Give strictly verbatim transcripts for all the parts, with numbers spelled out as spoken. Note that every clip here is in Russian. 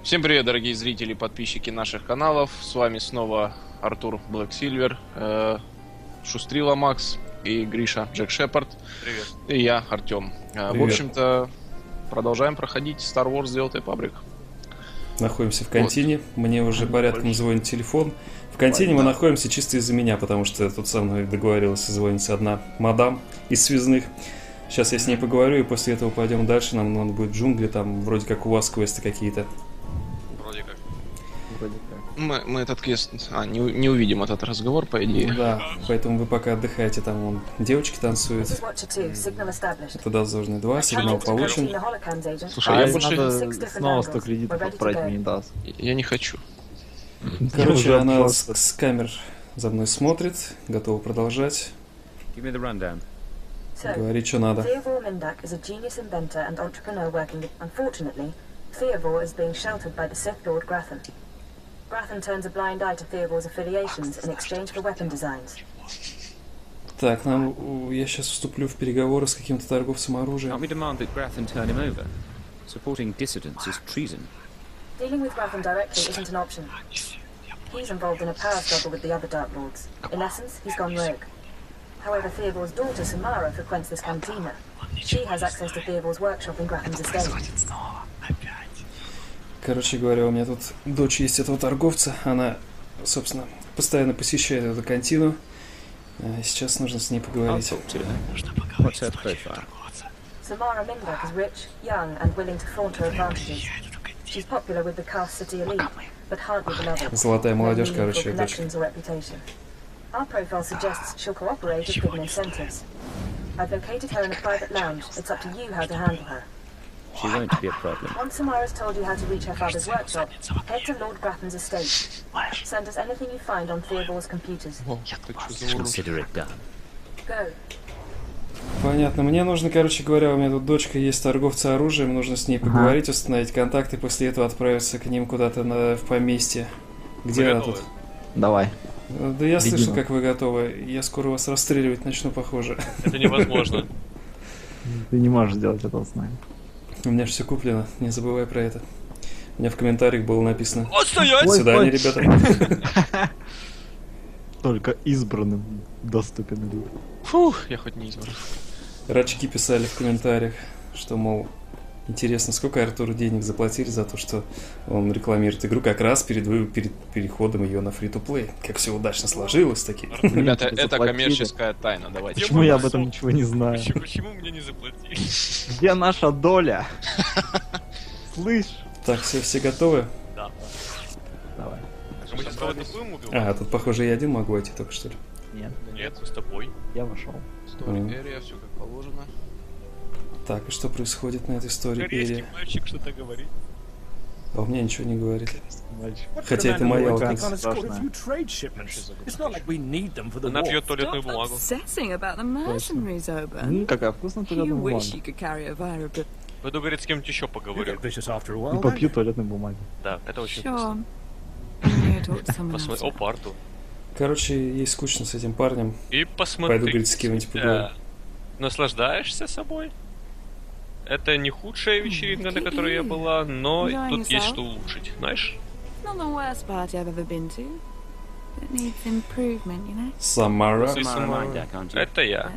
Всем привет, дорогие зрители и подписчики наших каналов. С вами снова Артур Блэксильвер, э, Шустрила Макс и Гриша Джек Шепард. Привет. И я, Артем. Э, в общем-то, продолжаем проходить Star Wars The Old Republic. Находимся в контине. Вот. Мне уже порядком Больше. звонит телефон. В контине мы находимся чисто из-за меня, потому что тут со мной договорилась звонить одна мадам из связных. Сейчас я с ней поговорю, и после этого пойдем дальше. Нам надо будет в джунгли, там вроде как у вас квесты какие-то. Вроде как. Вроде как. Мы, мы этот квест... А, не, не увидим этот разговор, по идее. Да, поэтому вы пока отдыхаете, там вон девочки танцуют. Туда должны два, сигнал получен. Слушай, а я больше... Надо снова сто кредитов отправить, мне не даст. Я не хочу. Короче, она с, с камер за мной смотрит, готова продолжать. Говори, что надо. Theovore Mindak is a genius inventor and entrepreneur working. Unfortunately, Theovore is being sheltered by the Sith Lord Grathan. Grathan turns a blind eye to Theovore's affiliations in exchange for weapon designs. Так, нам, я сейчас вступлю в переговоры с каким-то торговцем оружием. Can't we demand that Grathan turn him over? Supporting dissidents is treason. Dealing with Grathan directly isn't an option. He's involved in a power struggle with the other Dark Lords. In essence, he's gone rogue. However, Theovore's daughter, Samara, frequents this cantina. She has access to Theovore's workshop in Grathan's estate. Короче говоря, у меня тут дочь есть этого торговца. Она, собственно, постоянно посещает эту кантину. Сейчас нужно с ней поговорить. Samara Mindak is rich, young, and willing to flaunt her advantages. She's popular with the Cast City elite, but hardly beloved. Золотая молодежь, короче, дочь. Our profile suggests she'll cooperate if given incentives. I've located her in a private lounge. It's up to you how to handle her. She won't be a problem. Once Samara's told you how to reach her father's workshop, head to Lord Grathan's estate. Send us anything you find on Theovore's computers. Consider it done. Go. Понятно. Мне нужно, короче говоря, у меня тут дочка есть торговца оружием, нужно с ней поговорить, ага. установить контакты, после этого отправиться к ним куда-то на, в поместье. Где Вы она готовы? тут? Давай. Да я Бегину. слышу, как вы готовы. Я скоро вас расстреливать начну, похоже. Это невозможно. Ты не можешь сделать этого с нами. У меня же все куплено, не забывай про это. У меня в комментариях было написано. Отстоять! Свидание, ребята. Только избранным доступен люд. Фух, я хоть не избран. Рачки писали в комментариях, что, мол, интересно, сколько Артуру денег заплатили за то, что он рекламирует игру как раз перед, перед переходом ее на фри-то-плей. Как все удачно сложилось таки. Ребята, это коммерческая тайна, давайте. Почему я об этом ничего не знаю? Почему мне не заплатили? Где наша доля? Слышь? Так, все, все готовы? Да. Давай. Мы сейчас кого-то будем убивать? А, тут, похоже, я один могу войти только что ли? Нет. Нет, с тобой. Я вошел. Story area, все как положено. Так, и что происходит на этой истории? Корейский мальчик что-то говорит. А у меня ничего не говорит. Мальчик. Хотя это моя локация. Она пьет туалетную бумагу. Ммм, какая вкусная туалетная бумага. Пойду, говорит, с кем-нибудь еще поговорю. И попью туалетной бумаги. Да, это очень вкусно. Посмотри, о, парту. Короче, ей скучно с этим парнем. И посмотри. Пойду, говорит, с кем-нибудь поговорю. Наслаждаешься собой? Это не худшая вечеринка, на которой я была, но тут есть что улучшить, знаешь? Самара. Это я.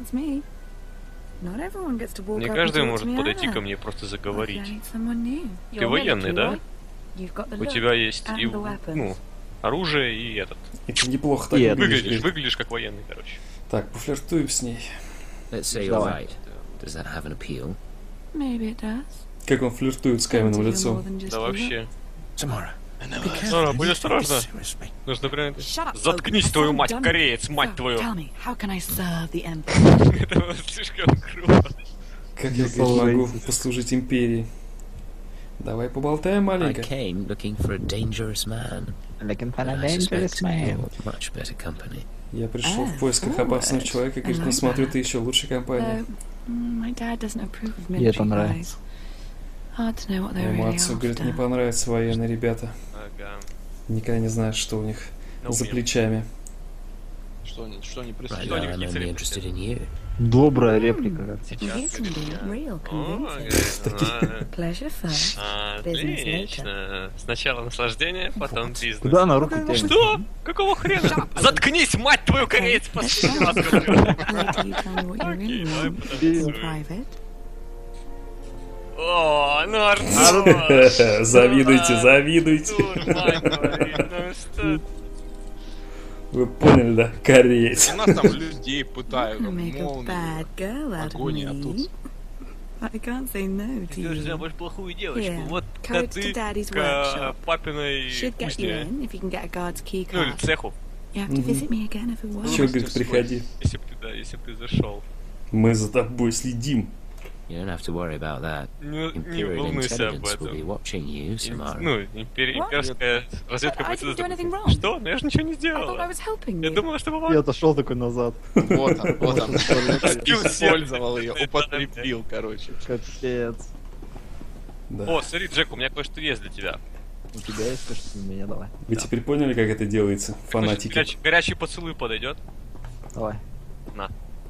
Не каждый может подойти ко мне и просто заговорить. Ты военный, да? У тебя есть и, ну, оружие и этот. Это неплохо так выглядишь. Выглядишь, выглядишь как военный, короче. Так, пофлиртуем с ней. Как он флиртует с каменным лицом. Да вообще. Самара, будь осторожна. Нужно прям... Заткнись, твою мать, кореец, мать твою. Это слишком круто. Как я могу послужить империи? Давай поболтаем маленько. Я пришел в поисках опасного человека, говорит, ну смотрю, ты еще лучше компании. Ей это нравится. Моему отцу, говорит, не понравятся военные ребята. Ага. Никогда не знаешь, что у них за плечами. Что они, что они Right преследуют? now, I'm only interested in you. Добрая реплика, как Сейчас. Real О, convincing. а, Pleasure first. Отлично. Сначала наслаждение, потом бизнес. Куда она руку тянет? Что? Какого хрена? Заткнись, мать твою, кореец, последний раз говорю. Later you tell me what you really want in private. О, ну Артур! Завидуйте, завидуйте. Артур, мать говорит, ну что? Вы поняли, да? Кореец. У нас там людей пытают, You make a молнии, bad girl out of огонь, а тут... me. I can't say no to Ты должна you. быть плохую девочку. Yeah. Вот Codes ты to Daddy's к workshop. папиной Should get you кузне. in if you can get a guard's key Ну или card. цеху. You have to visit me again if it Чё, works. говорит, приходи. Если бы ты, да, если бы ты зашел. Мы за тобой следим. You don't have to worry about that. Не, не Imperial волнуйся об intelligence will be этом. watching you, Им- Samara. Ну, импери- What? имперская разведка I будет didn't do anything сюда. wrong. Что? Ну я же ничего не I thought I сделала. was helping Я you. думала, что Я помогу. отошел такой назад. Вот он, вот он. Скилл Использовал ее, сердца. употребил, короче. Капец. Да. О, смотри, Джек, у меня кое-что есть для тебя. У тебя есть что-то у меня, давай. Вы теперь поняли, как это делается, фанатики? Горячий, горячий поцелуй подойдет? Давай. На.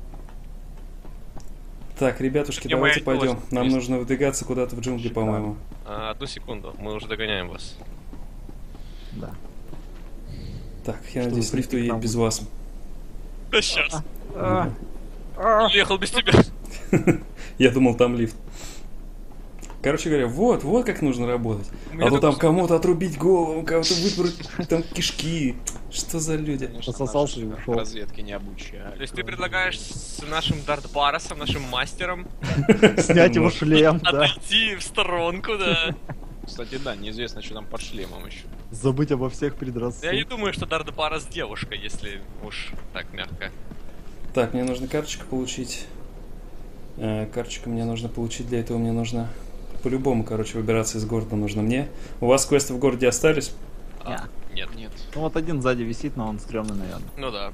Так, ребятушки, Где давайте моя пойдем. девушка? Нам Есть. нужно выдвигаться куда-то в джунгли, по-моему. А, одну секунду, мы уже догоняем вас. Да. Так, я Что надеюсь, вы лифт прийти к уедет нам без вас. Да сейчас. А, Уехал без тебя. Я думал, там лифт. Короче говоря, вот, вот как нужно работать. Мне А то так там всё- кому-то отрубить голову, кого-то выпороть там кишки. Что за люди? Конечно, Пососался и наши ушел. разведки не обучали. То есть ты предлагаешь с нашим Дарт Баросом, нашим мастером, Снять его шлем, да. отойти в сторонку, да? Кстати, да, неизвестно, что там под шлемом еще. Забыть обо всех предрассудках. Я не думаю, что Дарт Барос девушка, если уж так мягко. Так, мне нужно карточку получить. Э, карточку мне нужно получить, для этого мне нужно по-любому, короче, выбираться из города нужно мне. У вас квесты в городе остались? А, нет. Нет. Ну вот один сзади висит, но он стрёмный, наверное. Ну да,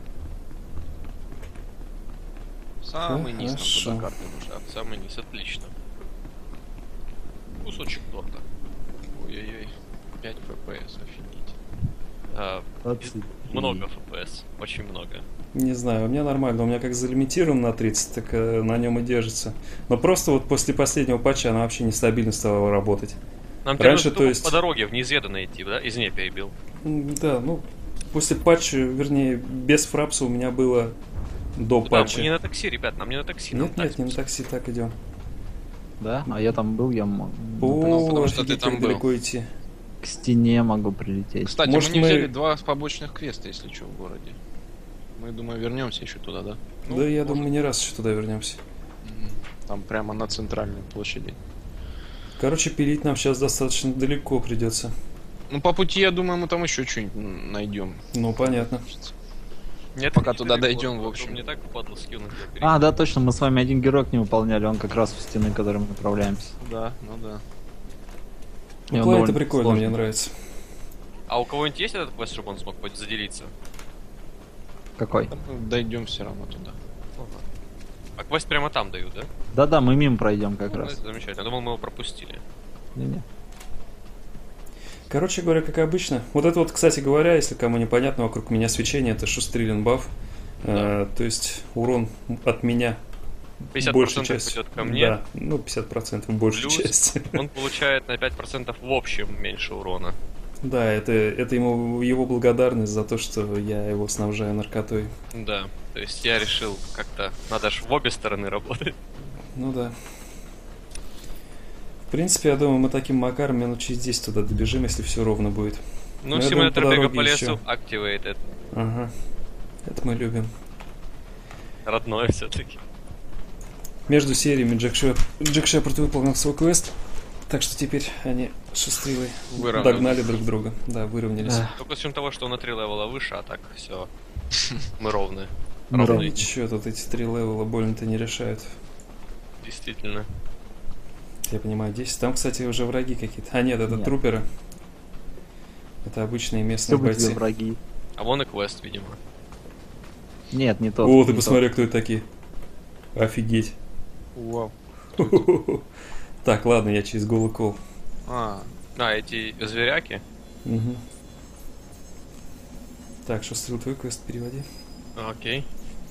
Самый низ нам Хорошо. туда карты нужны. самый низ, отлично. Кусочек торта. Ой-ой-ой. пять эф пи эс, офигеть. А, двадцать. много эф пи эс, очень много. Не знаю, у меня нормально. У меня как залимитирован на тридцать, так э, на нем и держится. Но просто вот после последнего патча она вообще нестабильно стала работать. Нам теперь Раньше, нужно то есть- по дороге в неизведанное идти, да? Извини, я перебил. М, Да, ну, после патча, вернее, без фрапса у меня было до Ну да, патча. мы не на такси, ребят, нам не на такси. нам Нет, нет, так. не на такси, так идем. Да? А я там был, я мо- О, потому что ты офигеть, там как был. далеко идти. к стене могу прилететь. Кстати, Может, мы не мы- взяли два побочных квеста, если что, в городе. Мы, думаю, вернемся еще туда, да? Ну, да, я может. думаю, мы не раз еще туда вернемся. Мгм. Там прямо на центральной площади. Короче, пилить нам сейчас достаточно далеко придется. Ну, по пути, я думаю, мы там еще что-нибудь найдем. Ну, понятно. Нет, Пока не туда далеко, дойдем, в а то общем. Мне так падал скинуть. А, да, точно, мы с вами один герой не выполняли, он как раз у стены, к которой мы направляемся. Да, ну да. И он Ну, план это довольно прикольно, сложный. мне нравится. А у кого-нибудь есть этот квест, чтобы он смог хоть заделиться? Какой? Там мы дойдем все равно туда. А квест прямо там дают, да? Да-да, мы мимо пройдем как Ну, раз. это замечательно. Я думал, мы его пропустили. Не-не. Короче говоря, как обычно. Вот это вот, кстати говоря, если кому непонятно, вокруг меня свечение, это шустрилин баф. Э, то есть урон от меня пятьдесят большая процентов часть. идет ко мне. Да, ну пятьдесят процентов большая Плюс часть. он получает на пять процентов в общем меньше урона. Да, это, это ему его благодарность за то, что я его снабжаю наркотой. Да, то есть я решил как-то, надо же в обе стороны работать. Ну да. В принципе, я думаю, мы таким макаром минут через десять туда добежим, если все ровно будет. Ну, Ну, я симулятор думаю, по бега по дороге лесу еще. activated. Ага. Это мы любим. Родное все-таки. Между сериями Джек, Шеп... Джек Шепард выполнил свой квест, так что теперь они шустрилы Выровнялись. догнали друг друга. Да, выровнялись. Да. Только с учетом того, что он на три левела выше, а так все. Мы ровны. Да Ровные. ничего, тут эти три левела больно-то не решают. Действительно. Я понимаю, десять. Там, кстати, уже враги какие-то. А нет, это Нет. труперы. Это обычные местные Все бы тебе бойцы. враги. А вон и квест, видимо. Нет, не тот. О, ты не посмотри, кто это такие. Офигеть. Вау. Так, ладно, я через голый кол. А, А, эти зверяки? Мгм. Так, Шустрил, твой квест переводи. Окей.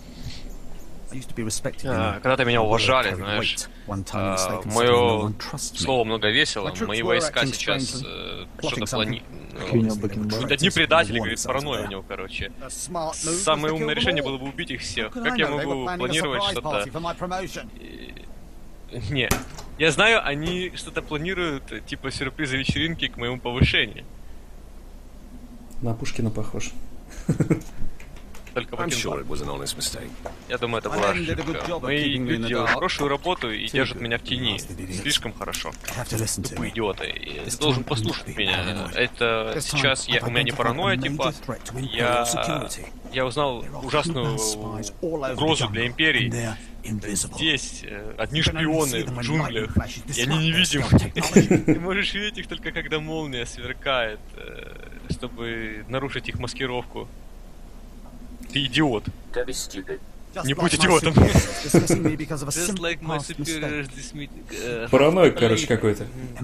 А, когда-то меня уважали, знаешь. А, мое слово много весело. Мои войска сейчас э, что-то планируют. Одни предатели, говорит, паранойя у него, короче. Самое умное решение было бы убить их всех. Как я могу планировать что-то... Не. Я знаю, они что-то планируют, типа сюрприза вечеринки к моему повышению. На Пушкина похож. Только sure я думаю, это была ошибка. Мои люди делают хорошую работу и держат меня в тени. Слишком хорошо. Тупые идиоты. Ты должен послушать меня. Это сейчас я, у меня не паранойя, типа. Я, я узнал ужасную угрозу для Империи. Здесь э, одни шпионы в джунглях, и они невидимы. Ты можешь видеть их только когда молния сверкает, э, чтобы нарушить их маскировку. Ты идиот. Не будь идиотом. Параноик, короче, какой-то.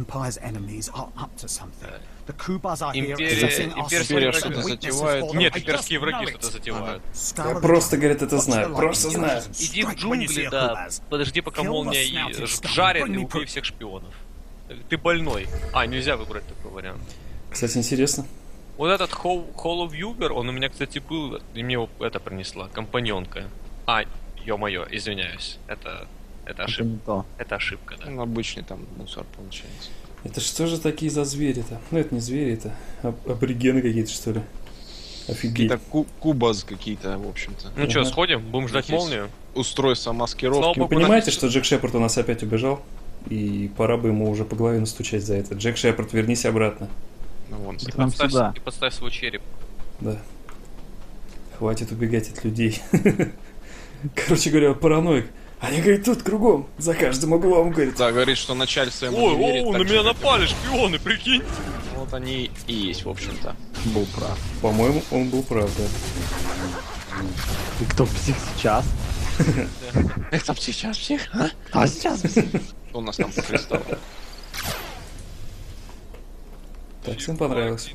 Империя что-то затевает. Нет, имперские враги что-то затевают. Я просто, говорит, это знаю. Просто знаю. Иди в джунгли, да. Подожди, пока молния и жарит, и убей всех шпионов. Ты больной. А, нельзя выбрать такой вариант. Кстати, интересно. Вот этот Hall of Uber, он у меня, кстати, был, и мне его это принесла, компаньонка. А, ё-моё, извиняюсь, это, это ошибка. Это, это ошибка, да. Ну, обычный там мусор получается. Это что же такие за звери-то? Ну, это не звери, это аб- аборигены какие-то, что ли. Офигеть. Какие-то ку- кубаз какие-то, в общем-то. Ну ага. Что, сходим? Будем ждать молнию? Устройство маскировки. Вы понимаете, что Джек Шепард у нас опять убежал? И пора бы ему уже по голове настучать за это. Джек Шепард, вернись обратно. Ну, вон, и, подставь, сюда. И подставь свой череп. Да. Хватит убегать от людей. Короче говоря, параноик. Они, говорит, тут кругом, за каждым углом, говорит. Да, говорит, что начальство ему Ой, не верит. Ой, на меня напали шпионы, прикинь. Вот они и есть, в общем-то. Был прав. По-моему, он был прав, да. И кто псих сейчас? Кто сейчас псих? А сейчас псих. Что у нас там покристал? Так, всем понравилось.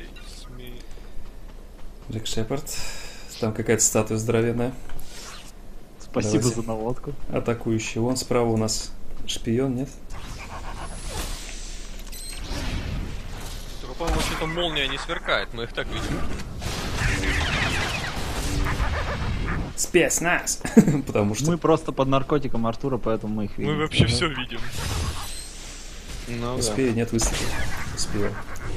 Джек Шепард. Там какая-то статуя здоровенная. Спасибо Давайте. За наводку. Атакующий. Вон справа у нас шпион, нет? По-моему, что-то молния не сверкает, мы их так видим. Спецназ! Потому что... Мы просто под наркотиком Артура, поэтому мы их видим. Мы вообще все видим. Ну, успею, да. Нет выстрела. Успею.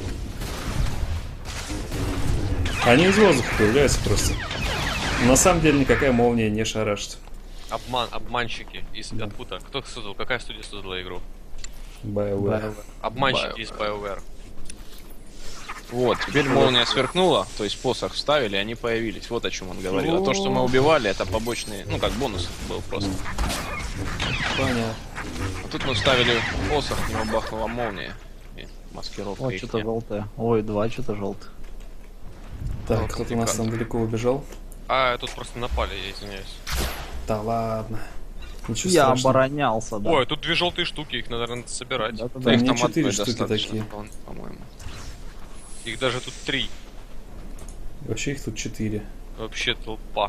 Они из воздуха появляются просто. На самом деле никакая молния не шарашит. Обман, обманщики из да. Откуда? Кто создал? Какая студия создала игру? BioWare. BioWare. Обманщики BioWare. Из BioWare. Вот, теперь молния сверкнула, то есть посох вставили, они появились. Вот о чем он говорил. А то, что мы убивали, это побочный, ну как бонус был просто. Понятно. А тут мы вставили посох, в него бахнула молния. И маскировка. О, что-то желтое. Ой, два что-то желтых. Так, вот кто-то у нас там далеко убежал. А, тут просто напали, я извиняюсь. Да ладно. Ничего я страшного. Оборонялся, да. Ой, тут две желтые штуки, их надо, наверное, собирать. Да, да, да. Их там четыре штуки такие. По-моему. Их даже тут три. Вообще их тут четыре. Вообще толпа.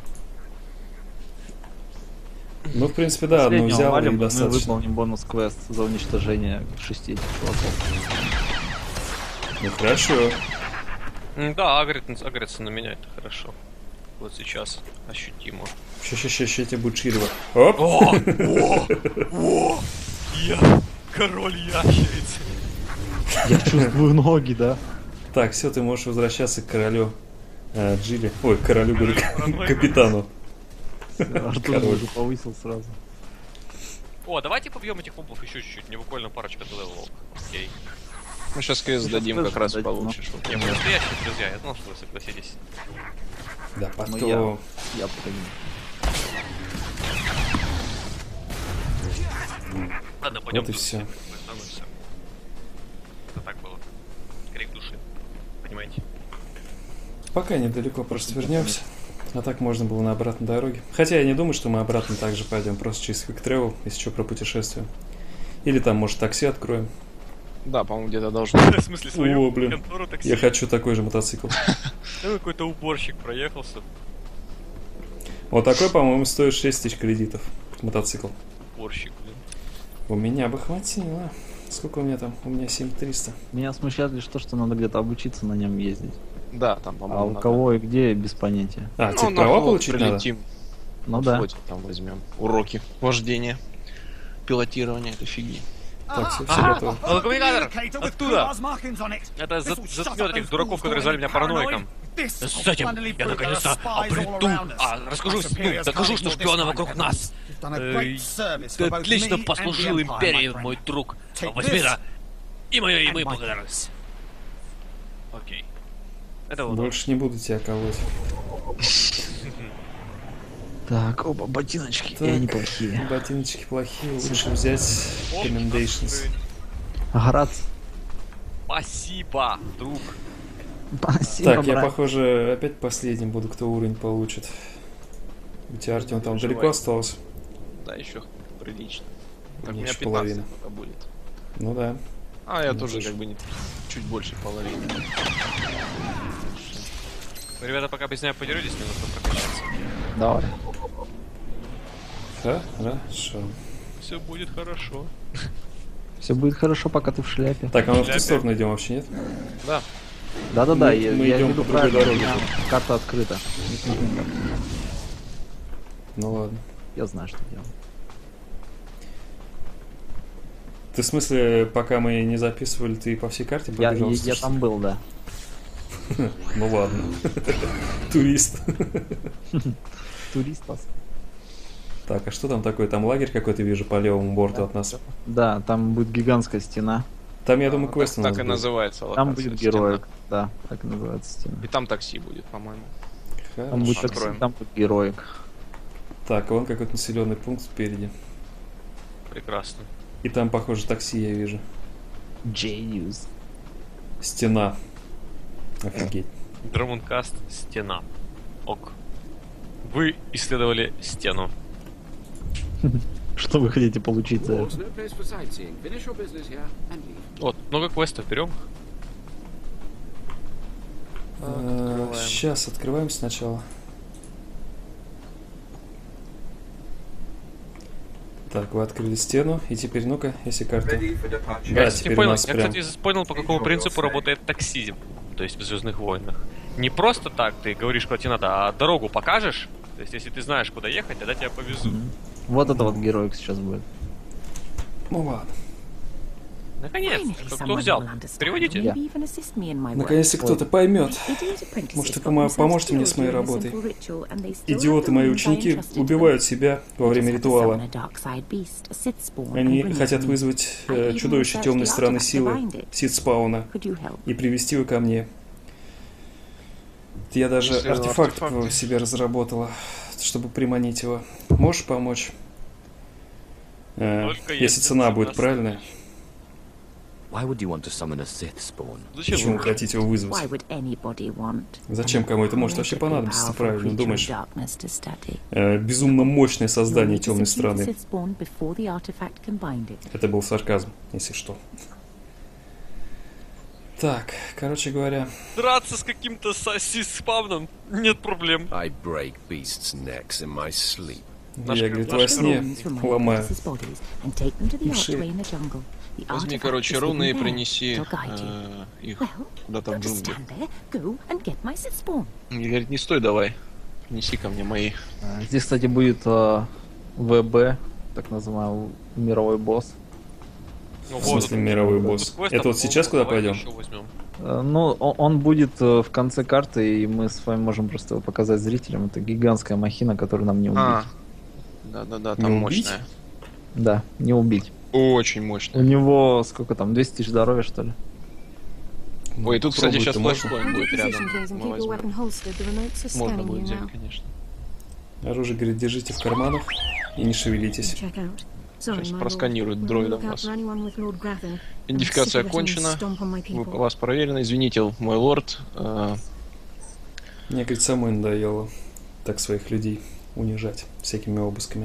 Ну, в принципе, да, одну взял валим, и достаточно. Мы выполним бонус-квест за уничтожение шести чуваков. Ну, хорошо. Да, агрится, агрится на меня, это хорошо. Вот сейчас ощутимо. Ща-ща-ща, ща тебе будет ширва. Оп! О! О! О! Я король ящерицы. Я чувствую ноги, да? Так, все, ты можешь возвращаться к королю э, Джилли. Ой, к королю, говорю, к капитану. Артур уже повысил сразу. О, давайте побьем этих мобов еще чуть-чуть. Мне буквально парочка левелов. Окей. Мы сейчас квест дадим, как раз получишь. Не, мы настоящие друзья, я знал, что вы согласитесь. Да, потом... Я, я понимаю. Ладно, пойдем. Вот и все. Это так было. Крик души. Понимаете? Пока недалеко просто вернемся. А так можно было на обратной дороге. Хотя я не думаю, что мы обратно также пойдем. Просто через Quick Travel, если что, про путешествие. Или там, может, такси откроем. Да, по-моему, где-то должно быть. В смысле, свою О, блин. контору такси? Я хочу такой же мотоцикл. Какой-то уборщик проехался. Вот такой, по-моему, стоит шесть тысяч кредитов. Мотоцикл. Порщик, блин. У меня бы хватило. Сколько у меня там? У меня семь триста. Меня смущает лишь то, что надо где-то обучиться на нем ездить. Да, там, по-моему, А у надо. кого и где, без понятия. А, Ну, типа на права флот получить прилетим. Ну На да. флоте там возьмем уроки вождения, пилотирования этой фигни. надо? Так, все, все А, готово. коммуникатор! Оттуда! Это за- заткнет этих дураков, которые звали меня параноиком. С этим я наконец-то обрету, а, расскажу, ну, докажу, что шпионы вокруг нас. Э, Ты отлично послужил империи, мой друг. Возьми это. И мое, и мы благодарность. Окей. Это вот. Больше не буду тебя колоть. Так, оба ботиночки, Так, и они плохие. ботиночки плохие, лучше взять Commendations. Град. Спасибо, друг. Спасибо, Так, я, брат. похоже, опять последним буду, кто уровень получит. У тебя, Артем, там Переживай. далеко осталось? Да, еще прилично. Так, у Мне меня еще пятнадцать половина. пока будет. Ну да. А, я Ну, тоже тоже. как бы не чуть больше половины. Вы, ребята, пока без меня подеретесь, мне нужно прокачаться. Давай. Хорошо. Все будет хорошо. Все будет хорошо, пока ты в шляпе. Так, а мы в ту Шляпе. сторону идем вообще, нет? Да. Да-да-да, Мы- я, мы я идем веду по другой правильно, у дороге. меня карта открыта. Ну ладно. Я знаю, что делать. Ты в смысле, пока мы не записывали, ты по всей карте Я, я, пробежался? я там был, да. Ну ладно. Турист. Турист. Так, а что там такое? Там лагерь какой-то вижу по левому борту от нас. Да, там будет гигантская стена. Там, я думаю, Так, квест у так нас и будет. называется локация. Там будет стена. героик. Да, так и называется стена. И там такси будет, по-моему. Там будет Хорошо. такси, Откроем. там будет героик. Так, вон какой-то населенный пункт спереди. Прекрасно. И там, похоже, такси я вижу. Genius. Стена. Офигеть. Драмонкаст, стена. Ок. Вы исследовали стену. Что вы хотите получить за это? Вот, много квестов берем. Сейчас открываем сначала. Так, вы открыли стену, и теперь, ну-ка, если карта... Я, Да, кстати, теперь у понял, нас я, прям... кстати, понял, по какому принципу работает такси, то есть в Звездных войнах. Не просто так ты говоришь, куда тебе надо, а дорогу покажешь. То есть, если ты знаешь, куда ехать, тогда тебя повезут. Вот это вот героик сейчас будет. Ну ладно. Наконец, Finally, кто, кто someone взял? will understand, Переводите? maybe even assist me in my work. Наконец-то кто-то поймет. Idiot apprentices Может, вы got помо- themselves поможете мне с killed моей during a работой. simple ritual, and they still Идиоты, have мои the wounds I ученики, entrusted to убивают them. себя во I время just had to ритуала. summon a dark side beast, a Sith spawn, and Они bring it хотят to me. вызвать I э, even чудовище researched темной the стороны artifact силы, behind it. Сид-спауна, Could you help? и привести его ко мне. Я даже Если артефакт артефакт- по себе разработала, чтобы приманить его. Можешь помочь? Э, Только если если цена цена будет правильная. Why would you want to summon a Sith spawn? Зачем Почему вы? вы хотите его Why вызвать? would anybody want? Зачем кому это может вообще понадобиться, ты правильно думаешь? Э, безумно мощное создание темной страны. Это был сарказм, если что. Так, короче говоря, Драться с каким-то сосис-спавном? Нет проблем. I break beasts' necks in my sleep. я, говорит, во сне ломаю. Возьми, короче, руны и принеси э, их куда-то в джунгли. И говорит, не стой давай. Неси ко мне мои. А, Здесь, кстати, будет э, ВБ, так называемый мировой босс. Ну, В смысле мировой босс? тут квестов Это вот сейчас куда давайте пойдем? еще возьмем. Э, Ну, он, он будет э, в конце карты, и мы с вами можем просто его показать зрителям. Это гигантская махина, которую нам не убить. А, да-да-да, там Не убить? мощная. Да, не убить. Очень У мощная. него сколько там, двести тысяч здоровья, что ли? Ой, тут, кстати, Попробуй, сейчас ты можешь? флешпоинт будет рядом. Мы возьмем. Можно будет взять, конечно. Оружие, говорит, держите в карманах и не шевелитесь. Сейчас просканируют дроидом вас. Идентификация окончена. Вы- Вас проверено. Извините, мой лорд. Э, Мне, говорит, самой надоело так своих людей унижать всякими обысками.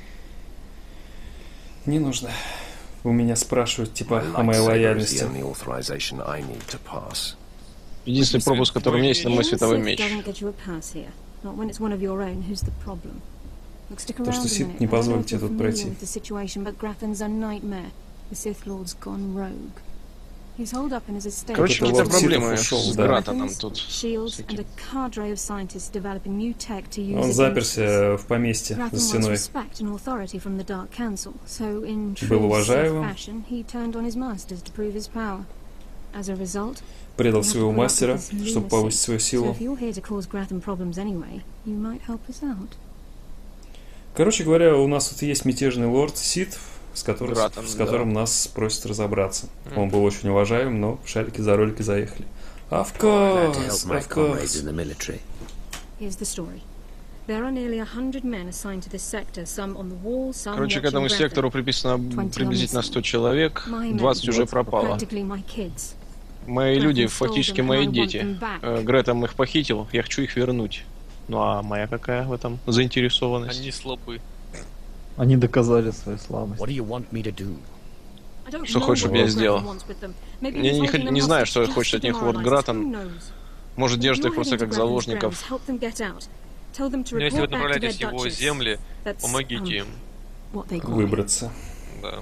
Не нужно. У меня спрашивают, типа, My о моей lightsaber is лояльности. the only authorization I need to pass. Единственный пропуск, который у меня есть, это мой световой меч. Not when it's one of your own who's the problem. Look, stick around То, что a Сид minute. не I don't know позволит if тебе you're тут familiar пройти. with the situation, but Grathan's a nightmare. The Sith Lord's gone rogue. He's holed up in his estate. Короче, Это какие-то Лорд проблемы Ситов ушел, с да. Гратаном тут. Shields and a cadre of scientists developing new tech to use Он against us. заперся в поместье Grathan за wants стеной. respect and authority from the Dark Council, so in Был true Sith уважаемым. fashion, he turned on his masters to prove his power. As a result, Предал we have to своего put up with мастера, his чтобы lunacy. повысить свою So силу. if you're here to cause Grathan problems anyway, you might help us out. Короче говоря, у нас тут есть мятежный лорд Сид, с, который, Гратан, с которым да. нас просят разобраться. Mm. Он был очень уважаем, но шарики за ролики заехали. Of Glad to course, help my of comrades course. in the military. Here's the story. There are nearly a hundred men assigned to this sector, some on the wall, some Короче, к watching этому Grathan. сектору приписано приблизительно сто человек, двадцать уже пропало. Practically my kids. Мои люди фактически мои Grathan stole them, and I want дети. them back. Э, Гретом их похитил, я хочу их вернуть. Ну а моя какая в этом заинтересованность? Они слабы. Они доказали свою слабость. What do you want me to do? I don't Что know хочешь, what чтобы я Grathan сделал? wants with them. Maybe Я he's не, holding хот- them не знаю, hostage что just хочет to от них Лорд demoralize us. Гратан. Who knows? Может, If держит you're их просто heading как to Grathan's заложников. grounds, help them get out. Tell them to Но если вы report back to their направляетесь в его duchess. земли, That's, помогите um, им. what they call it. Выбраться. Да.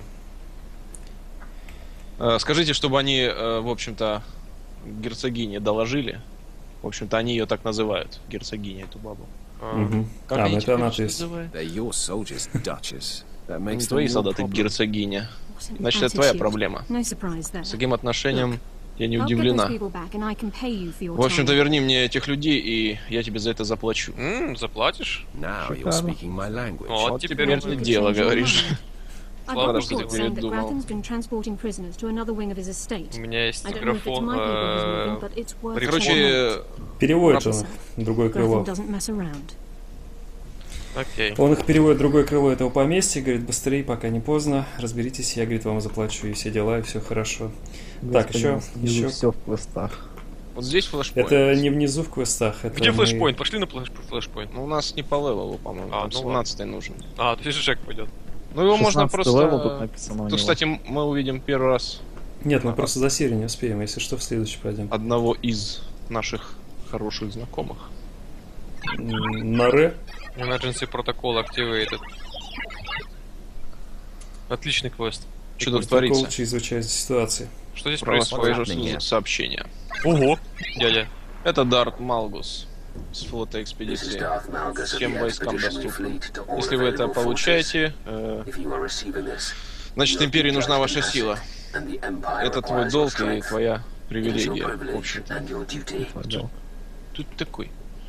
Э, Скажите, чтобы они, э, в общем-то, герцогине доложили. В общем-то, они ее так называют, герцогиня, эту бабу. А, Мгм. Как А, они ну это тебя она, лично то есть. называют? They're your soldiers, Duchess. That Не makes them твои your солдаты, problem. герцогиня. What's an Значит, это твоя attitude? проблема. No surprise there. С таким отношением я не I'll get those удивлена. people back, and I can pay you for your В общем-то, time. верни мне этих людей, и я тебе за это заплачу. М, заплатишь? Now you're Шикарно. speaking my language. Вот Вот теперь теперь он ты could дело change your говоришь. mind. I've Ладно, got что ты reports saying that передумал. Grathan's been transporting prisoners to another wing of his estate. У меня есть I don't know if it's графон. my people who's moving, э, but it's worth checking out. Короче, Переводит он их в другое Grathan крыло. doesn't mess around. Окей. Он их переводит в другое крыло этого поместья, говорит, быстрее, пока не поздно, разберитесь, я, говорит, вам заплачу, и все дела, и все хорошо. Так, Господи, еще, у нас внизу еще. все в квестах. вот здесь флешпоинт. Это не внизу в квестах, это Где мы- флешпоинт? Пошли на флеш- флешпоинт. Ну, у нас не по левелу, по-моему, А, там ну семнадцатый нужен. А, то есть Жек пойдет. Ну, его можно шестнадцатый левел тут просто... написано у Тут, него. кстати, м- мы увидим первый раз Нет, мы просто за серию не успеем, если что, в следующий пойдем. одного из наших хороших знакомых. М, На Ре. Emergency Protocol Activated. Отличный квест. Что тут Протокол творится? чрезвычайной ситуации. Что здесь Про вас происходит? повижу сообщение. Ого! Дядя. Это Дарт Малгус с флота экспедиции. Всем войскам доступен. Если вы это получаете, э, значит, Империи нужна ваша сила. Это твой долг и твоя привилегия, в общем-то. Понял. Тут такой.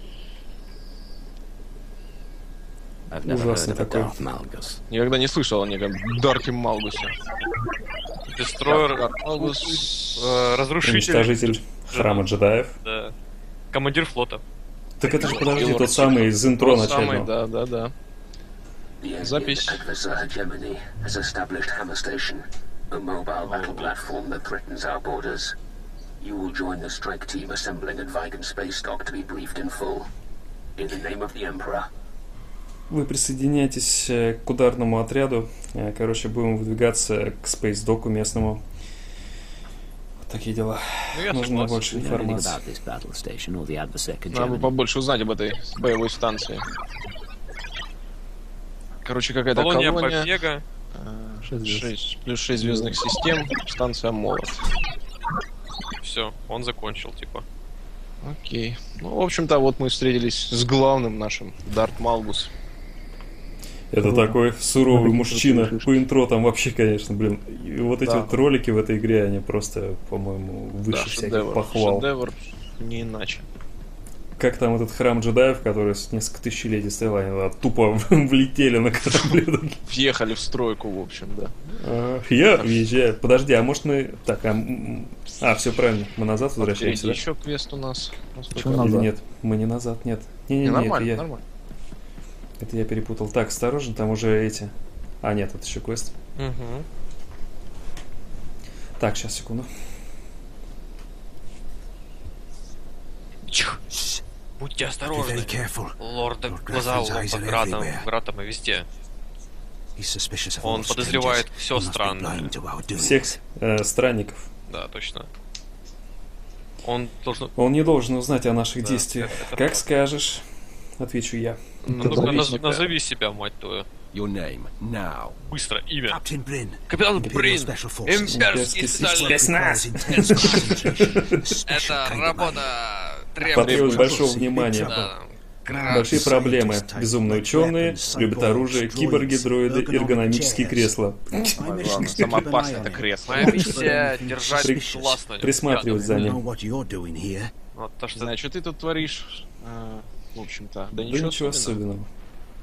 I've never Ужасно heard of a такой. Darth Malgus. Никогда не слышал о неком Дарте Малгусе. Дестройер. Дарт Малгус... э, Разрушитель. Уничтожитель храма джедаев. Да. Командир флота. Так это же, подожди, Лорд тот самый из интро Тот самый, начального. да, да, да. Запись. Hegemony has established Hammer Station, a mobile battle platform that threatens our borders. You will join the strike team assembling at Vigan Space Dock to be briefed in full. In the name of the Emperor. Вы присоединяетесь э, к ударному отряду. Э, Короче, будем выдвигаться к спейсдоку местному. Вот такие дела. Ну, я Нужно согласен. больше We know anything информации. about this battle station or the adversary Надо бы Germany. побольше узнать об этой боевой станции. Короче, какая-то Колония колония. Побега. Шесть звезд. шесть, плюс шесть звездных систем. Станция Молот. Все, он закончил, типа. Окей. Ну, в общем-то, вот мы встретились с главным нашим, Дарт Малгус. Это Круто. такой суровый Смотрите, мужчина. какие шишки. По интро там вообще, конечно, блин. И вот эти Да. вот ролики в этой игре, они просто, по-моему, выше Да, всяких шедевр. похвал. Шедевр, не иначе. Как там этот храм джедаев, который с несколько тысячелетий стоял, они туда тупо влетели на корабле. Въехали в стройку, в общем, да. А, Я въезжаю. Подожди, а может мы... Так, а, м, а все правильно, мы назад возвращаемся, да? Еще квест у нас. Почему Или назад? нет, мы не назад, нет. Не, Не-не-не, это нормально, я, нормально. это я перепутал. Так, осторожно, там уже эти... А, нет, это еще квест. Угу. Так, сейчас, секунду. Будьте осторожны. Лорд глаза у лорда Гратом, Гратом и везде. Он подозревает все странное. Всех э, странников. Да, точно. Он должен... Он не должен узнать о наших Да, действиях. это- это Как правда. скажешь. отвечу я. Ну, только наз- назови себя, мать твою. Your name now. Быстро, имя. Captain Bryn. Капитан Брин. Имперский спецназ. Это работа требует большого внимания. Да. Большие проблемы. Безумные ученые, любят оружие, киборги, дроиды, эргономические кресла. Самое главное, самое опасное это кресло. Моя миссия держать При- глаз на нем. Присматривать за ним. What you're doing here. Вот то, что... Знаешь, что ты тут творишь? А, в общем-то, да Да ничего, ничего особенного. особенного.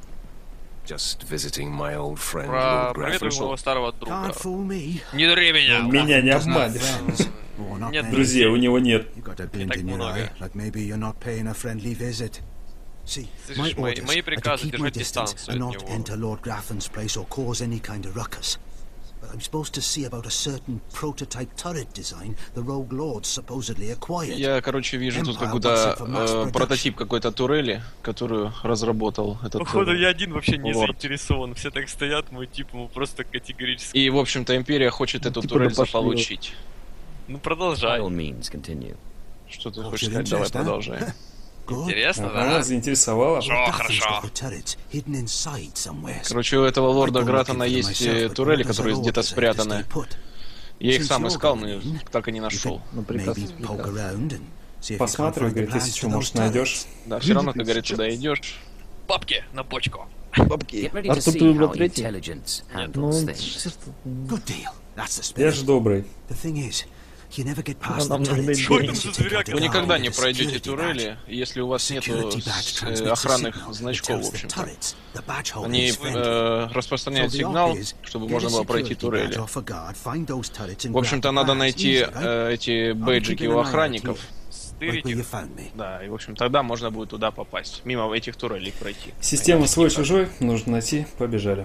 Just visiting my old friend, Про... Lord Проветриваю Grafford. моего старого друга. Can't fool me. Не дури меня! Меня не обманешь. Or not Нет, paying- Друзей у него нет. You got a glint так in your много. eye, like maybe you're not paying a friendly visit. See, Слышишь, my мои- orders мои are to приказы keep my держать distance дистанцию and от not него. enter Lord Grafton's place or cause any kind of ruckus. But I'm supposed to see about a certain prototype turret design the Rogue Lords supposedly acquired. Я, короче, вижу тут Empire какой-то wants it for mass э, production. прототип какой-то турели, которую разработал этот... Походу, э, я один вообще не лорд. заинтересован. Все так стоят, мой тип ему просто категорически. И, в общем-то, Империя хочет эту типа турель да пошли. заполучить. Ну, By продолжай. all means, continue. Что ты Oh, хочешь you're сказать? Давай, interested, huh? продолжай. Good. Интересно, Ага, да? заинтересовало. Хорошо, Grafton's хорошо. got the turrets hidden inside somewhere. Короче, у этого лорда I go Гратана looking for есть myself, э, but турели, orders которые are где-то orders, I have to спрятаны. stay put. Я их Since сам you're искал, но going in, так и не нашел. Ну, приказ, Maybe poke приказ. around and see if you can't Посматривай, find the говорит, если plans что, to может, those найдешь. turrets. Да, все равно, ты, говорит, туда идешь. Бабки на почку. Get ready to Артур, see ты выбрал how третий? intelligence Ну, handles things. чисто- Good deal. That's the Я spirit. же добрый. The thing is, you never get past нам the нужны turrets деньги. unless you Что это за take зверяк? out Вы the никогда guard не with a пройдете security турели, badge. если у вас нету Security badge с- transmits э, a охранных signal that значков, tells в the общем-то. turrets the badge holder Они is friendly. э, распространяют So the сигнал, op is, чтобы get можно a было пройти security турели. badge off a guard, find those turrets and В общем-то, grab the надо badge. найти Easy, right? э, эти бейджики у охранников. Right Стырить where you их. found me. Да, и, в общем, тогда можно будет туда попасть. Мимо этих турелей пройти. Система свой-чужой, нужно найти, побежали.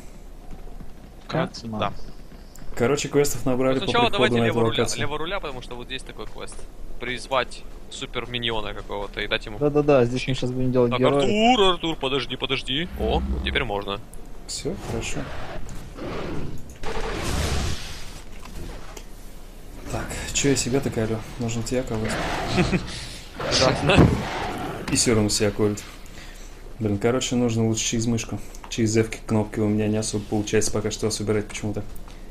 Как? Да. Короче, квестов набрали Ну, по сначала приходу давайте на эту лево руля. локацию. Лево руля, потому что вот здесь такой квест. Призвать супер миньона какого-то и дать ему... Да-да-да, здесь мы сейчас будем делать Так, героя. Артур, Артур, подожди, подожди. О, теперь можно. Все, хорошо. Так, что я себя так алё? Нужно тебя кого-то. И все равно себя колет. Блин, короче, нужно лучше через мышку. Через F кнопки у меня не особо получается пока что собирать почему-то.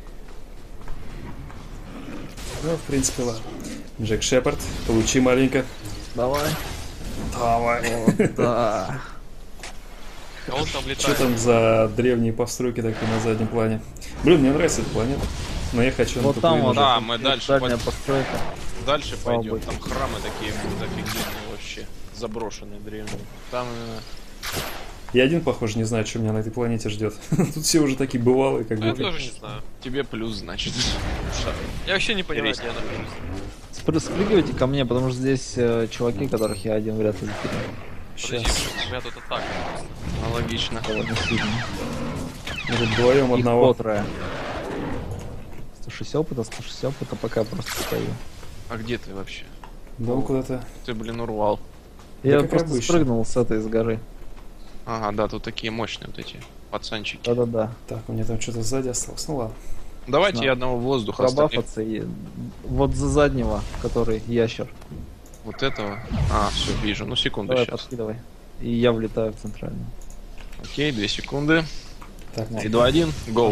Ну, в принципе, ладно. Джек Шепард, получи маленько. Давай. Давай. Да. А он там Что летает. там за древние постройки такие на заднем плане? Блин, мне нравится эта планета. Но я хочу на Вот тупую там вот. нажать. Да, мы дальше Дальняя пойдем. постройка. Дальше Слава пойдем. богу. Там храмы такие будут офигенные вообще. Заброшенные, древние. Там э, Я один, похоже, не знаю, что меня на этой планете ждет. Тут все уже такие бывалые, как Я бы. тоже не знаю. тебе плюс, значит. Я вообще не понимаю, где я нахожусь. Спр- Спрыгивайте ко мне, потому что здесь э, чуваки, которых я один вряд ли закину. Подожди, Сейчас. у меня тут атака. Аналогично. Довольно сильно. Может, вдвоем Их одного. по трое. сто шестьдесят опыта, сто шестьдесят опыта, пока просто стою. А где ты вообще? Да он куда-то. Ты, блин, урвал. Я как просто обычно. спрыгнул с этой с горы. Ага, да, тут такие мощные вот эти пацанчики. Да-да-да. Так, у меня там что-то сзади осталось. Ну ладно. Давайте Да. я одного воздуха остальных. Пробафаться и вот за заднего, который ящер. Вот этого. А, все, вижу. Ну, секунду Давай, сейчас. подкидывай. И я влетаю в центральную. Окей, две секунды. Так, три, два, один, гоу.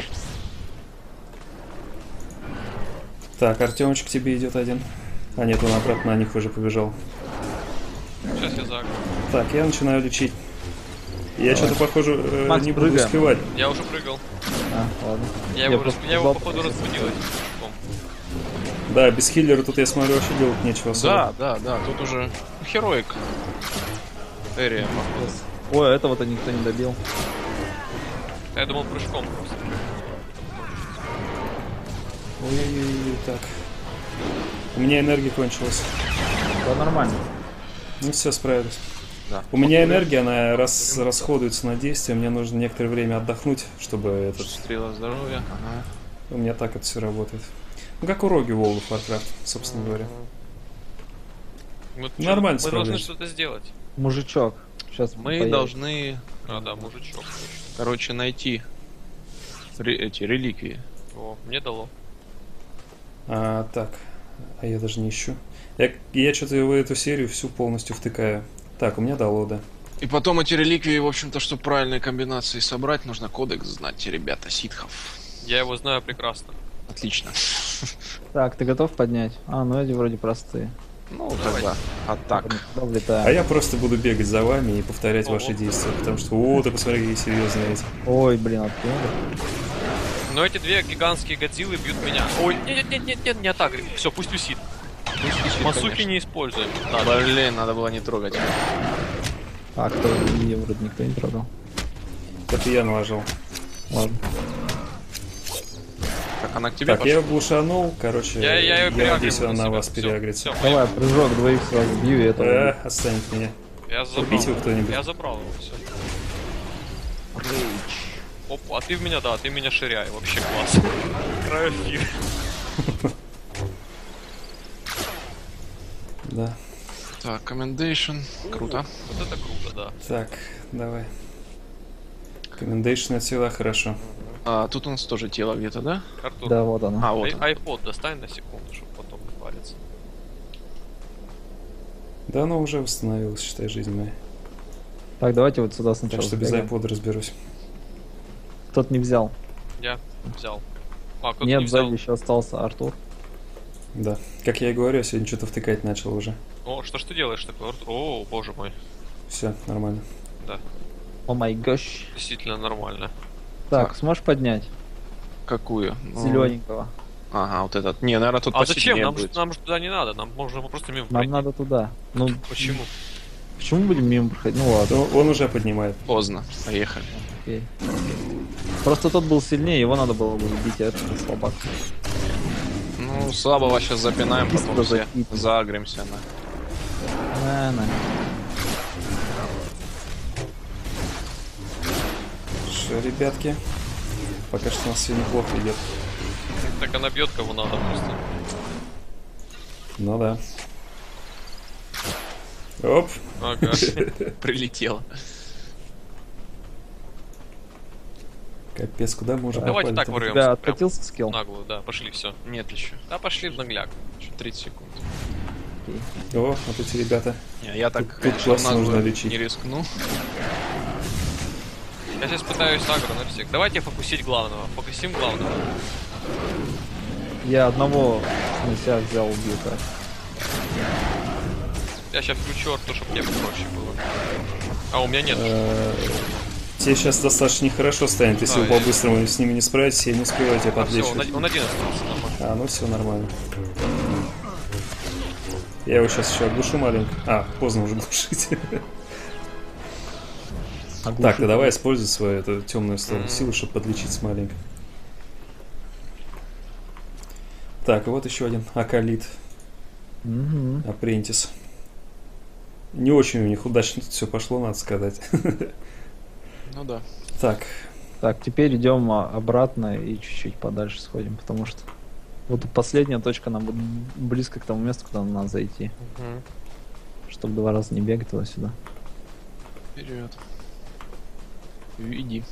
так, Артемочек к тебе идет один. А нет, он обратно на них уже побежал. Сейчас я за. Так, я начинаю лечить. Я что-то, похоже, э, Макс, не буду прыгаем. успевать. Я уже прыгал. А, ладно. Я его, раз... просто я его бабку походу просто- разбудил. Да, без хиллера тут, я смотрю, вообще делать нечего особо. Да, да, да, тут уже хероик. Эрия. Ой, а этого-то никто не добил. Я думал прыжком просто. Ой-ой-ой, так. У меня энергия кончилась. Да нормально. Ну все, справились. Да. У меня энергия, она рас, расходуется на действие, мне нужно некоторое время отдохнуть, чтобы этот... Стрела здоровья. Ага. У меня так это все работает. Ну, как у Роги в World of Warcraft, собственно говоря. Мы, Нормально мы должны справляешься. что-то сделать. Мужичок. Сейчас Мы должны, А, да, мужичок. короче, найти ре- эти реликвии. О, мне дало. А, так. А я даже не ищу. Я, я что-то в эту серию всю полностью втыкаю. Так, у меня дало, да. И потом эти реликвии, в общем-то, чтобы правильные комбинации собрать, нужно кодекс знать, ребята, ситхов. Я его знаю прекрасно. Отлично. Так, ты готов поднять? А, ну эти вроде простые. Ну, тогда. А так. А я просто буду бегать за вами и повторять Ого. ваши действия, потому что, о, ты посмотри, какие серьезные эти. Ой, блин, откуда? Но эти две гигантские Годзиллы бьют меня. Ой, нет, нет, нет, нет, не так. Все, пусть висит. Пусть висит, Масухи конечно. не используем. Да, блин, надо было не трогать. А кто? Ее вроде никто не трогал. Это я наложил. Ладно. Так, она к тебе Так, пошла? я глушанул, короче, я, я, я надеюсь, она на вас переагрится. Давай, прыжок, двоих сразу бью и это. Э, останет меня. Я забрал. Убить его кто-нибудь. Я забрал его, все. Оп, а ты в меня, да, ты меня ширяй, вообще класс. Кровь. Да. Так, commendation. Круто. Вот это круто, да. Так, давай. Commendation это всегда хорошо. А тут у нас тоже тело где-то, да? Артур. Да, вот оно. А, вот Ай- iPod достань на секунду, чтобы потом не париться. Да, оно уже восстановилось, считай, жизнь моя. Так, давайте вот сюда сначала. Так что без сбегаем. iPod разберусь. Кто-то не взял. Я взял. А, кто-то Нет, не взял. сзади еще остался Артур. Да. Как я и говорю, я сегодня что-то втыкать начал уже. О, что ж ты делаешь такое, Артур? О, боже мой. Все, нормально. Да, О май гош. действительно нормально. Так, Так. сможешь поднять? Какую? Зелененького. Ага, вот этот. Не, наверное, тут А зачем? посильнее Нам же, будет. нам же туда не надо, нам можно просто мимо Нам пройти. надо туда. Ну, Почему? почему будем мимо проходить? Ну ладно. Ну, он уже поднимает. Поздно. Поехали. Окей. Просто тот был сильнее, его надо было бы убить, а этот слабак. Ну, слабого сейчас запинаем, Быстро потом все закинь. заагримся на. На, на. Что, ребятки? Пока что у нас все неплохо идет. Так она бьет кого надо просто. Ну да. Оп. Ага. Прилетело. Капец, куда мы уже Давайте попали-то? так У тебя ворвемся. откатился скилл? Наглую, да, пошли, все. Нет еще. Да, пошли в нагляк. Еще тридцать секунд. О, вот эти ребята. Не, я так, Тут- тут конечно, вас нагло нужно лечить. не рискну. Я сейчас пытаюсь агро на всех. Давайте фокусить главного. Фокусим главного. Я одного на себя взял, убил, так. Я сейчас включу арту, чтобы мне проще было. А у меня нет. Э, Тебе сейчас достаточно нехорошо станет, если А, вы я- по-быстрому с ними не справитесь, я не успеваю тебя А, все, он, подлечивать. он один остался. Нормально. А, ну все нормально. Я его сейчас еще оглушу маленько. А, поздно уже глушить. Так, ты давай используй свою эту темную сторону силы, чтобы подлечиться маленько. Так, и вот еще один Акалит. Угу. Апрентис. Не очень у них удачно тут все пошло, надо сказать. Ну да. Так. Так, теперь идем а, обратно и чуть-чуть подальше сходим, потому что вот последняя точка нам будет близко к тому месту, куда нам надо зайти. Мгм. Чтобы два раза не бегать туда-сюда. Вперед. Иди.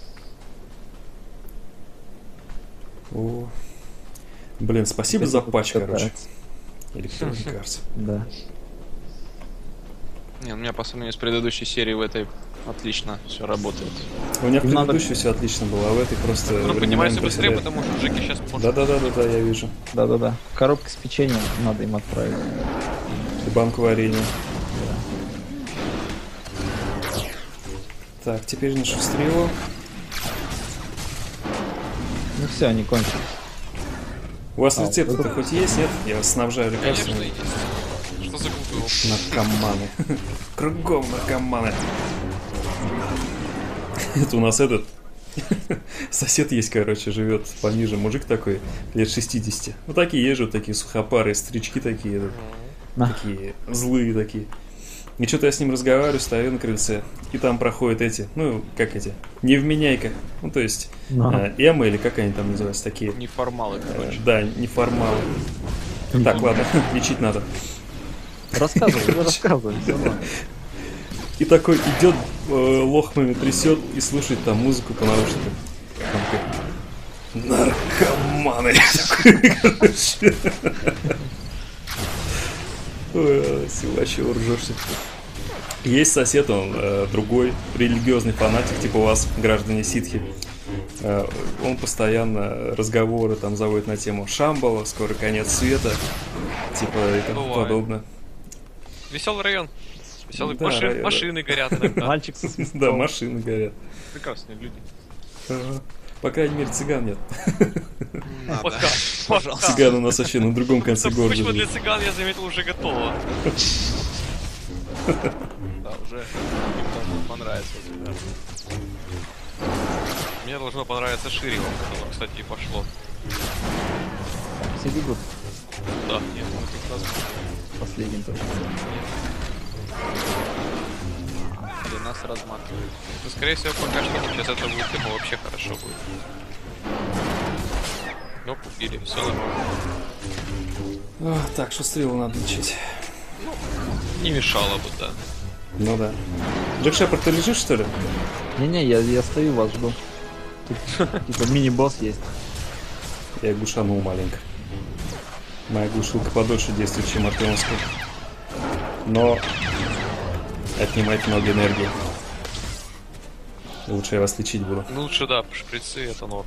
О. Блин, спасибо за патч, короче. Electronic Arts. Да. Не, у меня по сравнению с предыдущей серией в этой отлично все работает. У меня в Им надо- предыдущей все отлично было, а в этой просто... Ну, временами поднимайся быстрее, проседает. потому что Джеки сейчас может... Да-да-да-да, я вижу. Да-да-да. Коробка с печеньем надо им отправить. И банку варенья. Так, теперь нашу стрелу. Ну все, они кончились. У вас А, рецепты-то вот это- хоть есть, нет? Я вас снабжаю Конечно, лекарствами. есть. Что за глупый опыт? Наркоманы. Кругом наркоманы. Это у нас этот... Сосед есть, короче, живет пониже. Мужик такой, лет шестидесяти. Ну такие езжут, такие сухопарые, старички такие. этот, На. Такие злые такие. И что-то я с ним разговариваю, стою на крыльце. И там проходят эти, ну, как эти, невменяйка. Ну, то есть, Ага. э, эмы или как они там называются, такие. Неформалы, Э, короче. да, неформалы. Так, ладно, лечить надо. Рассказывай, ну, рассказывай. всё равно. И такой идет, э, лохмами трясет и слушает там музыку по наушникам. Там такой, наркоманы. Короче. Ой, вообще уржешься. Есть сосед, он э, другой религиозный фанатик, типа у вас, граждане ситхи. Э, он постоянно разговоры там заводит на тему Шамбала, скоро конец света, типа и тому подобное. Веселый район. Веселые да, машин, район, машины да. горят иногда. Мальчик со свистком. Да, машины горят. Прекрасные люди. Ага. По крайней мере, цыган нет. Пока. Пожалуйста. Цыган у нас вообще на другом конце города. Почему для цыган, я заметил, уже готово. Да, уже им должно понравиться. Мне должно понравиться Шири, как оно, кстати, и пошло. Все бегут. Да. Нет, мы тут возможно. Последний точно. Или нас разматывают. Ну, скорее всего, пока что сейчас это будет тема вообще хорошо будет. Ну, купили, все нормально. О, так, что стрелу надо лечить. Не мешало бы, да. Ну да. Джек Шепард, ты лежишь, что ли? Не-не, я, я стою, вас жду. Тут типа мини-босс есть. Я глушанул маленько. Моя глушилка подольше действует, чем артемовская. Но отнимает много энергии. Лучше я вас лечить буду. Ну, лучше, да, шприцы это норм.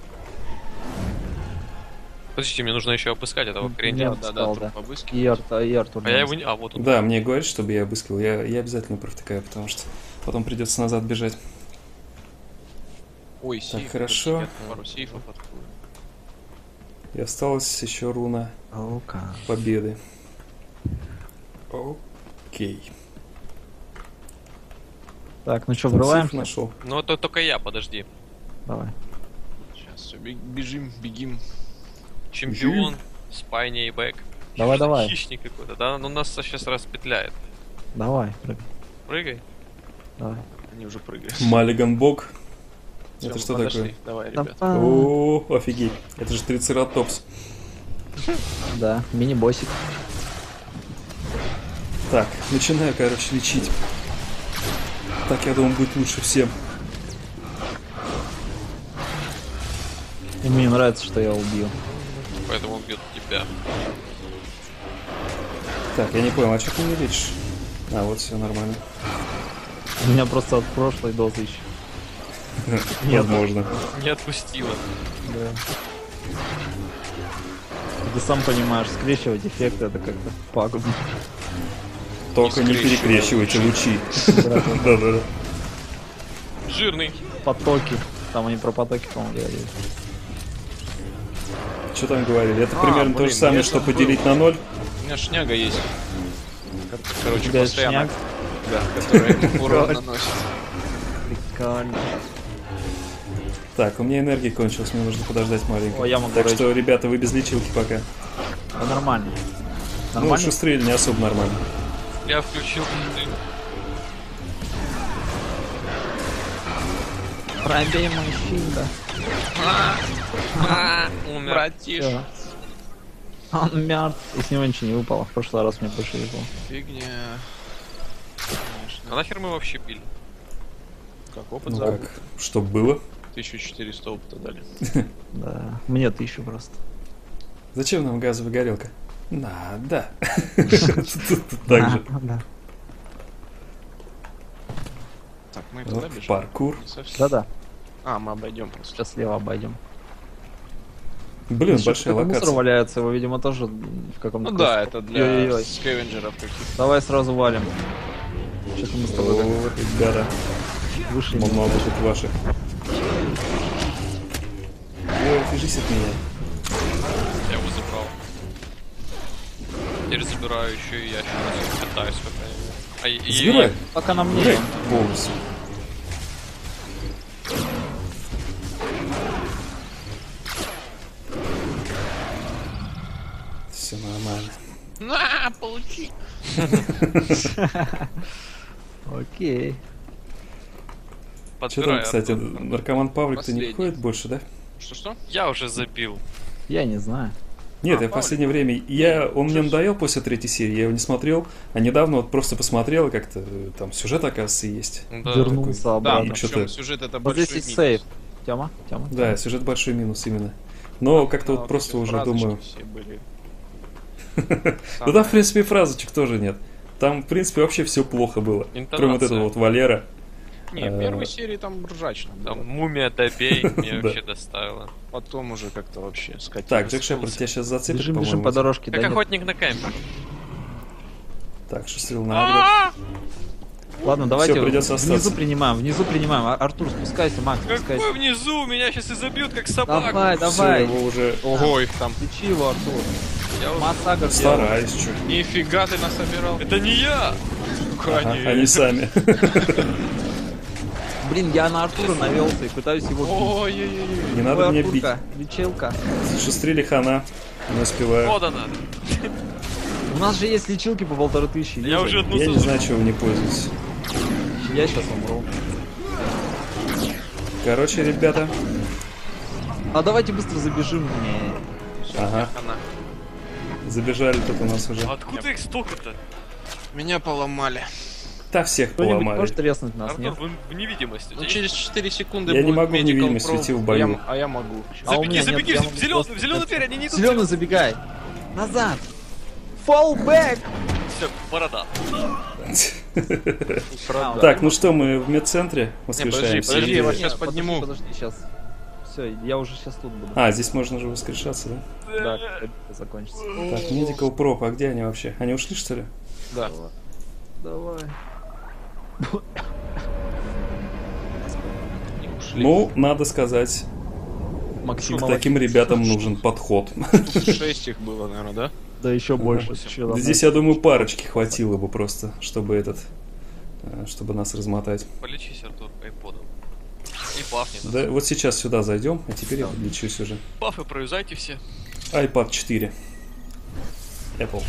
Подождите, мне нужно еще обыскать этого хрень. Да, да, да, И Артур, и Артур. А я его не... А, вот он. Да, мне говорят, чтобы я обыскал. Я, я обязательно провтыкаю, потому что потом придется назад бежать. Ой, так, сейф, хорошо. Я пару сейфов открою. И осталась еще руна okay. победы. Окей. Так, ну что, врываемся? Нашел. Ну, это только я, подожди. Давай. Сейчас все, бежим, бегим. Чемпион, спайни и бэк. Давай, давай. Хищник какой-то, да? Ну, нас сейчас распетляет. Давай, прыгай. Прыгай. Давай. Они уже прыгают. Маллиган Бог. Всё, это что подошли. такое? Давай, ребят. О, офигеть. Это же трицератопс. Да, мини-боссик. Так, начинаю, короче, лечить. Так, я думаю, будет лучше всем. И мне нравится, что я убил. Поэтому он бьет тебя. Так, я не понял, а что ты не лечишь? А, вот все нормально. У меня просто от прошлой дозы еще. Возможно. Не отпустила. Да. Ты сам понимаешь, скрещивать эффекты это как-то пагубно. Только не перекрещивайте лучи. Да-да-да. Жирный. Потоки. Там они про потоки, по-моему, говорили. Что там говорили? Это а, примерно блин, то же самое, что забыл. поделить на ноль. У меня шняга есть. Короче, У тебя постоянно. шняг? Да, которая урон наносит. Прикольно. Так, у меня энергия кончилась, мне нужно подождать маленько. О, я могу так рейдж. что, ребята, вы без лечилки пока. Да нормально. Ну, Нормально? шустрели не особо нормально. Я включил. Пробей мой щит, да. Умер. Братиш. Всё. Он мертв. И с него ничего не выпало. В прошлый раз мне больше выпало. Фигня. А нахер мы вообще пили? Как опыт Ну за как, чтоб было. тысяча четыреста опыта дали. Да. Мне тысячу просто. Зачем нам газовая горелка? Надо. Так же. Да. Так, мы туда Вот бежим. паркур. Не совсем. Да-да. А, мы обойдем просто. Сейчас слева обойдем. Блин, Еще большая какой-то мусор локация. валяется, его, видимо, тоже в каком-то... Ну да, классе. это для Ой-ой-ой. скавенджеров каких-то. Давай сразу валим. Что-то мы с тобой как О, ребята, вышли. много тут ваших. Ой, отвяжись от меня. Я его забрал. Теперь забираю еще и я сейчас пытаюсь пока. А, и, и- Забирай. Пока на мне. Забирай полностью. Все нормально. На, получи. Окей. Что там, подбираю кстати, оттуда. наркоман Павлик-то не Последний. входит больше, да? Что-что? Я уже забил. Я не знаю. Нет, А, я в Павлик? последнее время, я, он мне надоел после третьей серии, я его не смотрел, а недавно вот просто посмотрел, и как-то э, там сюжет, оказывается, есть. Да. Вернулся Да, обратно. что-то- причем сюжет это Вот большой здесь есть минус. сейф. Тема? Тема? Да, сюжет большой минус именно. Но как-то А, вот просто эти уже фразочки думаю... все были. Ну да, в принципе, фразочек тоже нет. Там, в принципе, вообще все плохо было. Интонация. Кроме вот этого вот Валера. Не, в первой серии там ржачно. Там мумия добей меня вообще доставила. Потом уже как-то вообще скатилось. Так, Джек Шепард тебя сейчас зацепит, Бежим, по-моему. бежим по дорожке. Как да, охотник на кемпер. Так, шестрил на агро. Ладно, давайте Всё, придётся внизу остаться. принимаем, внизу принимаем. А- Артур, спускайся, Макс, спускайся. Какой внизу? Меня сейчас и забьют, как собаку. Давай, Всё, давай. его уже... Ого, их там. Лечи его, Артур. Я уже- Массагр делай. Стараюсь, чё. Нифига ты насобирал. Это не я! Ага, они сами. Блин, я на Артура навелся и пытаюсь его бить. Ой-ой-ой. Не надо Ой, мне бить. Артурка, лечилка. Шестрили хана. Не успеваю. Подано. У нас же есть лечилки по полторы тысячи. Я Юзай. уже одну Я не созрел. знаю, чего вы не пользуетесь. Я сейчас умру. Короче, ребята. А давайте быстро забежим. Не. Ага. Забежали тут у нас уже. Откуда их столько-то? Меня поломали. Да всех Кто-нибудь поломали. может резнуть нас, Артур, нет? вы в невидимости. Ну, через четыре секунды Я не будет могу в Medical невидимость Pro, уйти в а бою. я- А я могу. А у Забеги, меня нет, забеги, я в могу зеленый, просто в зеленый дверь, они не идут. Зеленый, забегай. Назад. Fall back. Все, борода. Так, ну что, мы в медцентре Не, подожди, воскрешаемся. подожди, я Или- вас сейчас Подожди, подниму. Подожди, сейчас. Все, я уже сейчас тут буду. А, здесь можно же воскрешаться, да? Да, когда это закончится. Так, Medical Prop, а где они вообще? Они ушли, что ли? Да. Давай. Не ушли. Ну, надо сказать, Максим, к таким ребятам нужен подход. Шесть их было, наверное, да? Да еще больше. Да. Еще там Здесь, я думаю, парочки хватило бы просто, чтобы этот, э, чтобы нас размотать. Полечись, Артур, айподом. И бафнет. Да, вот сейчас сюда зайдем, а теперь я подлечусь уже. Бафы проюзайте все. iPad четыре. Apple.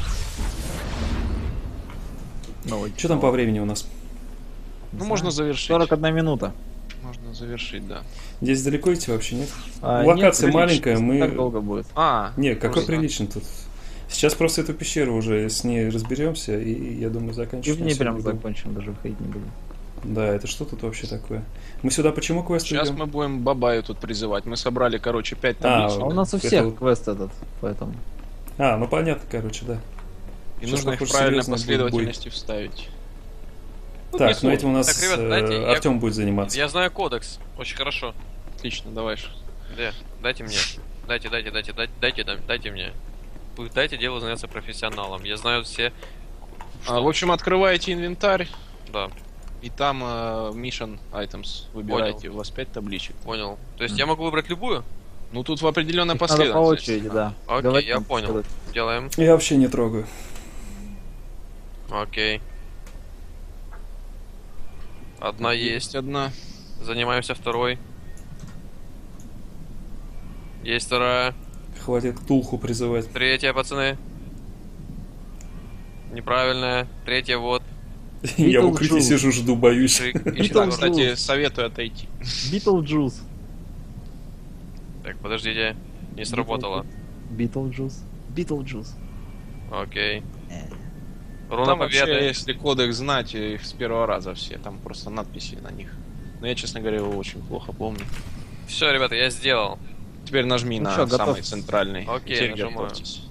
Новый. Что там по времени у нас? Ну, можно завершить. сорок одна минута. Можно завершить, да. Здесь далеко идти вообще нет? А, Локация нет, маленькая, прилично, мы... Так долго будет. А, Не, какой просто. приличный тут. Сейчас просто эту пещеру уже с ней разберемся, и я думаю, И заканчиваем. в ней прям сегодня. закончим, даже выходить не будем. Да, это что тут вообще такое? Мы сюда почему квест Сейчас идем? мы будем Бабаю тут призывать. Мы собрали, короче, пять А, таблиц. А у нас у Это всех вот- квест этот, поэтому. А, ну понятно, короче, да. И Сейчас, нужно их в похоже, правильной серьезно будет последовательности вставить. Ну, Так, не ну сложно. этим у нас Так, ребят, дайте, я- Артем будет заниматься. Я знаю кодекс. Очень хорошо. Отлично, давай. Где? Дайте мне. Дайте, дайте, дайте, дайте, дайте, дайте, дайте мне. Вы дайте делу заняться профессионалом. Я знаю все. А, в общем, открываете инвентарь, Да, и там э, Mission Items выбираете. У вас пять табличек. понял. То есть я могу выбрать любую? Ну, тут в определенной Их надо по последовательности. очереди, да. Окей, Говори, я там, понял. что это. Делаем. Я вообще не трогаю. Окей. Одна есть. Есть одна. Занимаемся второй. Есть вторая. Хватит Ктулху призывать. Третья, пацаны. Неправильная. Третья, вот. Я в укрытии Beetlejuice. сижу, жду, боюсь. Шик. И Да, четвертая. кстати, советую отойти. Beetlejuice. Так, подождите. Не сработало. Beetlejuice. Beetlejuice. Окей. Э. Руна Там вообще, победы. если кодекс знать, их с первого раза все. Там просто надписи на них. Но я, честно говоря, его очень плохо помню. Все, ребята, я сделал. Теперь нажми Ну на чё, самый готов? центральный. Окей, Теперь нажимаю. готовьтесь.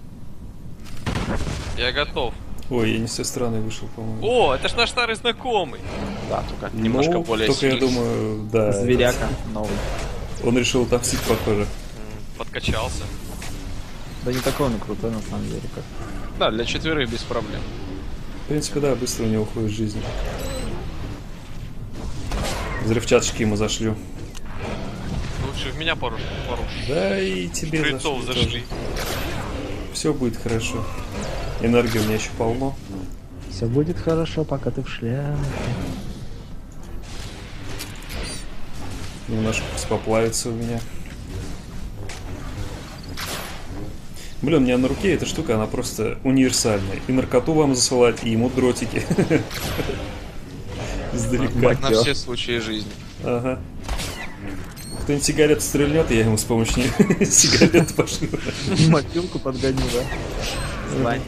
Я готов. Ой, я не с той стороны вышел, по-моему. О, это ж наш старый знакомый. Да, только немножко Ну, более только я сильный. думаю, да. Зверяка новый. Он решил отомстить, похоже. М, Подкачался. Да не такой он и крутой, на самом деле, как. Да, для четверых без проблем. В принципе, да, быстро у него уходит жизнь. Взрывчаточки ему зашлю. Лучше в меня пару, пару Да и тебе шприцов зашли. Все будет хорошо. Энергии у меня еще полно. Все будет хорошо, пока ты в шляпе. Немножко поплавится у меня. Блин, у меня на руке эта штука, она просто универсальная. И наркоту вам засылать, и ему дротики. Издалека. На все случаи жизни. Ага. Кто-нибудь сигарету стрельнет, и я ему с помощью нее сигарету пошлю. Мобилку подгоню, да? Звони.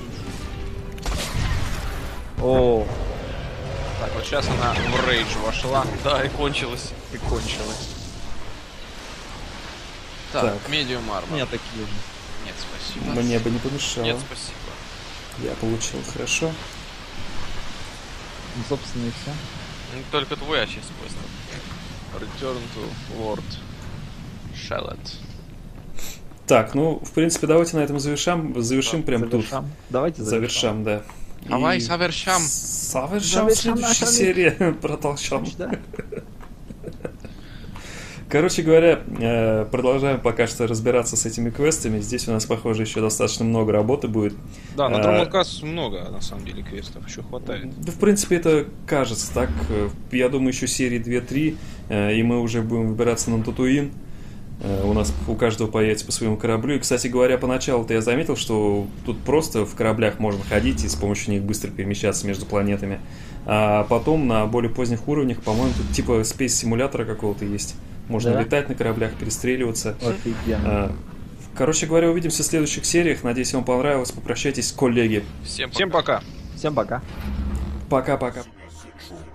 О, Так, вот сейчас она в рейдж вошла Да, и кончилось. и кончилась. Так, Так. медиум у армор. меня такие же. Нет, спасибо. Мне бы не помешало. Нет, спасибо. Я получил, хорошо. Ну, собственно, и все. Ну, только твой ачив свойства. Return to Lord Shallot. Так, ну, в принципе, давайте на этом завершам. Завершим да, прям завершам. тут. Давайте завершам. Завершам, да. Давай, завершам. Завершам в следующей серии. Протолчам. Короче говоря, продолжаем пока что разбираться с этими квестами. Здесь у нас, похоже, еще достаточно много работы будет. Да, на Дромалкас много, на самом деле, квестов еще хватает. Да, в принципе, это кажется так. Я думаю, еще серии две-три, и мы уже будем выбираться на Татуин. У нас у каждого появится по своему кораблю. И, кстати говоря, поначалу-то я заметил, что тут просто в кораблях можно ходить и с помощью них быстро перемещаться между планетами. А потом на более поздних уровнях, по-моему, тут типа спейс-симулятора какого-то есть. Можно да? летать на кораблях, перестреливаться. Офигенно. Короче говоря, увидимся в следующих сериях. Надеюсь, вам понравилось. Попрощайтесь, коллеги. Всем пока. Всем пока. Пока-пока.